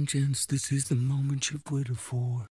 and gents, this is the moment you've waited for.